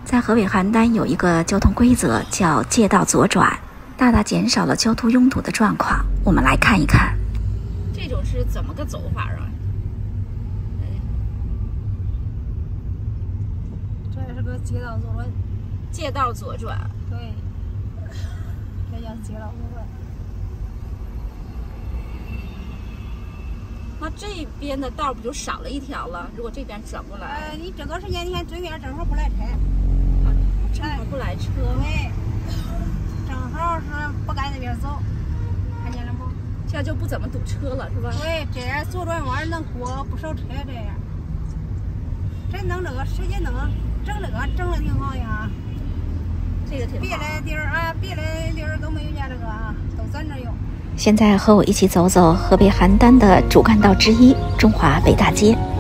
在河北邯郸有一个交通规则叫借道左转，大大减少了交通拥堵的状况。我们来看一看， 这种是怎么个走法啊？ 这是个街道左转。 借道左转。 对，这叫街道左转。 那这边的道不就少了一条了？如果这边转过来， 你这个时间你看对面正好不来车， 正好不来车， 对，正好是不该那边走，看见了吗？ 这样就不怎么堵车了，是吧？ 对，这样左转弯能过不少车，这样。真弄这个时间弄整这个整的挺好呀。 这个挺好。 别的地儿啊，别的地儿都没有家这个啊，都咱这有。 现在和我一起走走河北邯郸的主干道之一——中华北大街。